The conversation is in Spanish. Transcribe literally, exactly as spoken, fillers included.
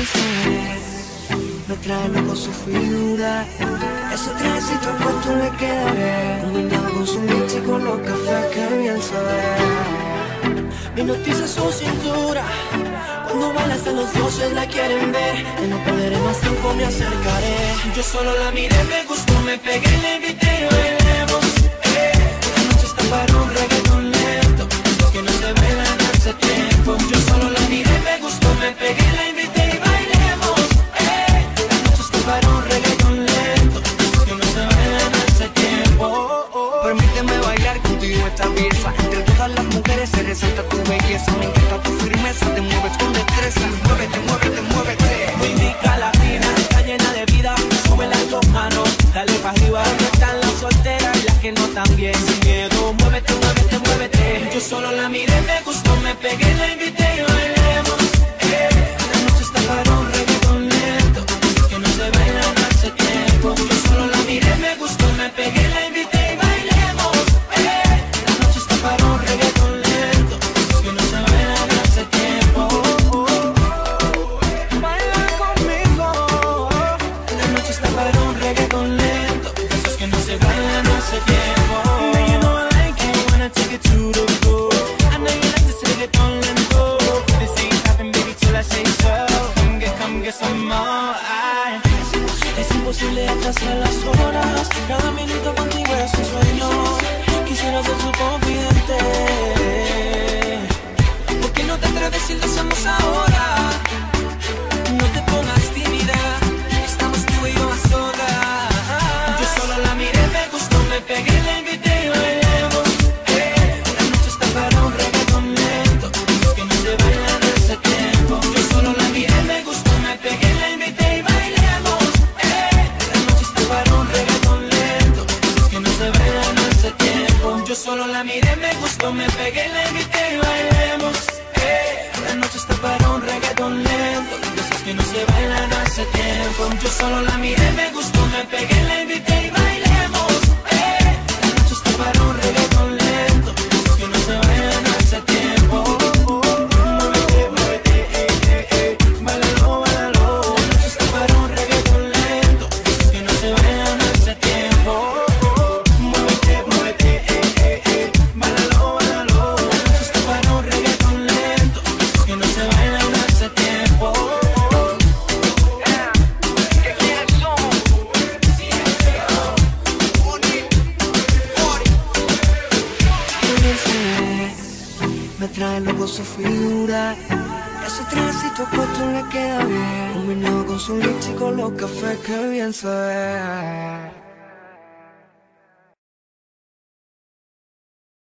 Me trae loco su figura. Ese trajecito puesto le queda bien, combinado con su leche y con los cafés que bien se ve. Me noticia su cintura. Cuando baila hasta los dioses la quieren ver. Y no perderé más tiempo, me acercaré. Yo solo la miré, me gustó, me pegué, le invité y bailemos. eh. La noche está para un reggaetón lento, esos que no se bailan hace tiempo. Yo solo la miré, me gustó, me pegué, la invité y bailemos. eh. La noche está para un reggaetón lento, esos que no se bailan hace tiempo. oh, oh. Permíteme bailar contigo esta pieza. Entre todas las mujeres se resalta tu belleza. Me encanta tu firmeza, te mueves con destreza. Muévete, muévete, muévete. Muy indica la fina, está llena de vida. Sube las dos manos, dale pa' arriba. ¿Dónde están las solteras y las que no están bien? Sin miedo, muévete, muévete, muévete. Yo solo la miré, me gustó, me pegué, la invité y bailemos. eh. La noche está para un reggaetón lento, esos que no se bailan hace tiempo. Yo solo la miré, me gustó, me pegué, la invité y bailemos. eh. La noche está para un reggaetón lento, esos que no se bailan hace tiempo. Baila conmigo. La noche está para un reggaetón lento, esos que no se bailan hace tiempo. Now you know I like it, wanna take it to the floor. I know you like to take it on lento. This ain't stopping, baby, till I say so. Come get, come get some more. I... Es imposible atrasar las horas. Cada minuto contigo es un sueño. Quisiera ser su confidente. ¿Por qué no te atreves si lo hacemos ahora? No te pongas tímida, estamos tú y yo a solas. Yo solo la miré, me gustó, me pegué, la invité y bailemos. eh. La noche está para un reggaetón lento, esos que no se bailan hace tiempo. Yo solo la miré, me gustó, me pegué, la invité y bailemos. eh. La noche está para un reggaetón lento, esos que no se bailan hace tiempo. Yo solo la miré, me gustó, me pegué, la invité y bailemos. eh. La noche está para un reggaetón lento, de esos que no se bailan hace tiempo. Yo solo la miré, me gustó, me pegué, la invité y bailemos. eh. La noche está para un reggaetón lento, de esos que no se bailan hace tiempo. Muévete, muévete, eh, eh, eh. Báilalo, báilalo. La noche está para un reggaetón lento, de esos que no se bailan hace tiempo. Muévete, muévete, eh, eh, eh. Báilalo, báilalo. La noche está para un reggaetón lento, de esos que no se bailan hace tiempo. Me trae loco su figura. Ese trajecito puesto le queda bien, combinado con su leche y con los cafés que bien se ve.